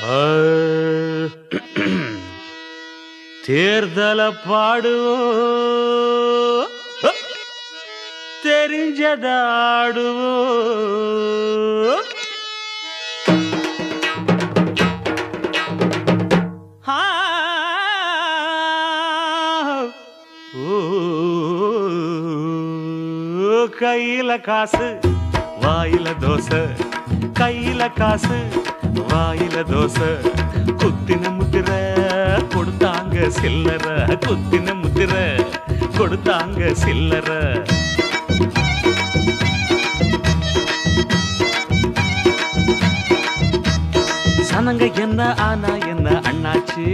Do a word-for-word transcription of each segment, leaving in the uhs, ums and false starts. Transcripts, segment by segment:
தேர்தல பாடுவோம் தெரிஞ்சதாடுவோம் கையில காசு வாயில தோசை கையில காசு வாயில தோசை குத்தின முத்திர கொடுத்தாங்க சில்லற குத்தின முத்திர கொடுத்தாங்க சில்லற சனங்க என்ன ஆனா என்ன அண்ணாச்சு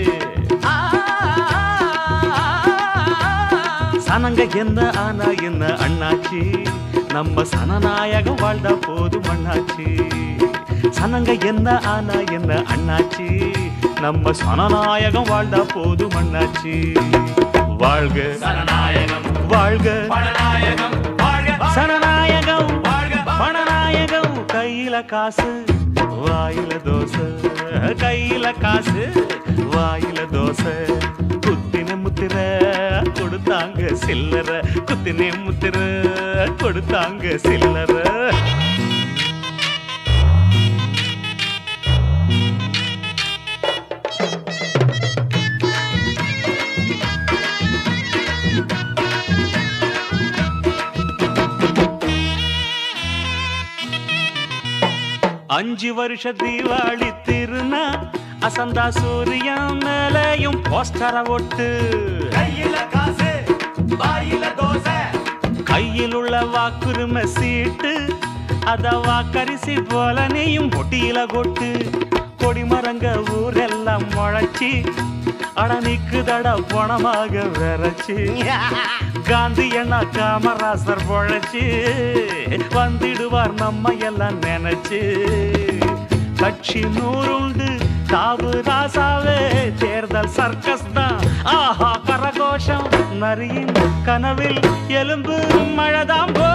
சனங்க என்ன ஆனா என்ன அண்ணாச்சி நம்ம சனநாயகம் வாழ்ந்தா போதும் அண்ணாச்சி சனங்க என்ன ஆனா என்ன அண்ணாச்சி நம்ம சனநாயகம் வாழ்ந்தா போதும் அண்ணாச்சி வாழ்க சனநாயகம் வாழ்க பணநாயகம் வாழ்க சனநாயகம் வாழ்க பணநாயகம் கையில காசு வாயில தோசை கையில காசு வாயில தோசை குத்தின முத்திர கொடுத்தாங்க சில்லற குத்தினே முத்திர கொடுத்தாங்க சில்லற அஞ்சு வருஷ தீபாவளி திருநா அசந்தா சூரியன் மேலையும் போஸ்டர ஒட்டு கையில காசு வாயில தோசை கையில் உள்ள வாக்குரிமை சீட்டு அத வாக்கரிசி போல நீயும் பொட்டியில கொட்டு கொடிமரங்க ஊரெல்லாம் முளைச்சி அட நிக்குதட பணமாக விரைச்சி காந்தி அண்ணா காமராசர் பொழைச்சி வந்திடுவார் நம்ம எல்லாம் நினைச்சு கட்சி நூறுண்டு தாவு ராசாவே தேர்தல் சர்க்கஸ் தான் ஆஹா கரகோஷம் நரியின் கனவில் எலும்பு மழைதாம் போ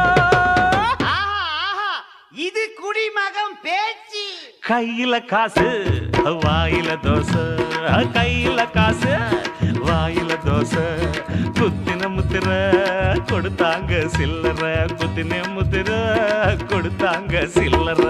இது குடிமகம் பேச்சு கையில காசு வாயில தோசை கையில காசு வாயில தோசை குத்தின முத்திர கொடுத்தாங்க சில்லற குத்தின முத்திர கொடுத்தாங்க சில்லற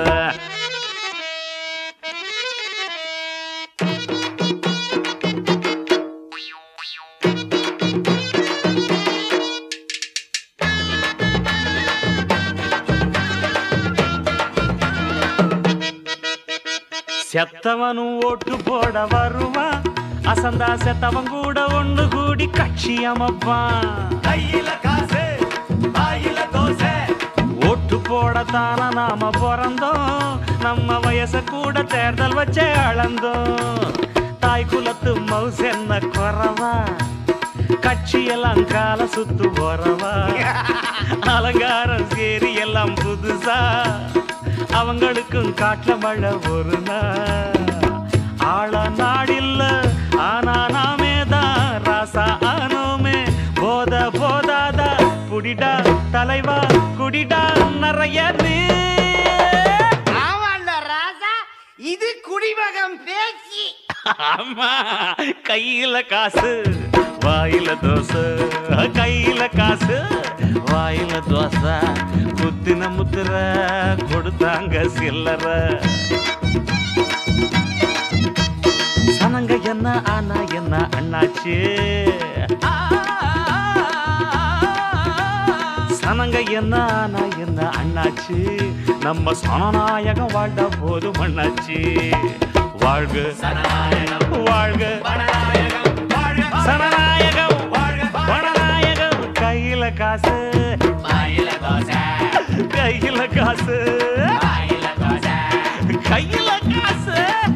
செத்தவனும் ஓட்டு போட வருவான் அசந்தா செத்தவன் கூட ஒண்ணு கூடி கட்சி அமைப்பான் கையில காசு வாயில தோசை ஓட்டு போடத்தான நாம பிறந்தோம் நம்ம வயச கூட தேர்தல் வச்சே அளந்தோம் தாய் குலத்து மவுஸ் என்ன குறவா கட்சியெல்லாம் கால சுத்து போறவா அலங்காரம் சேரி எல்லாம் புதுசா அவங்களுக்கும் காட்டுல மழை ஒரு ஆள நாடில்ல ஆனா நாமே தான் ராசா ஆனோமே போத போதாதா புடிடா தலைவா குடிடா நிறைய ராசா இது குடிமகம் பேச்சு ஆமா கையில காசு வாயில தோசை கையில காசு வாயில தோசை குத்தின முத்திர கொடுத்தாங்க சில்லற சனங்க என்ன ஆனா என்ன அண்ணாச்சு சனங்க என்ன ஆனா என்ன அண்ணாச்சு நம்ம சனநாயகம் வாழ்ந்தா போதும் அண்ணாச்சு வாழ்க சனநாயகம் வாழ்க சனநாயகம் பணநாயகம் கையில காசு கையில காசு கையில காசு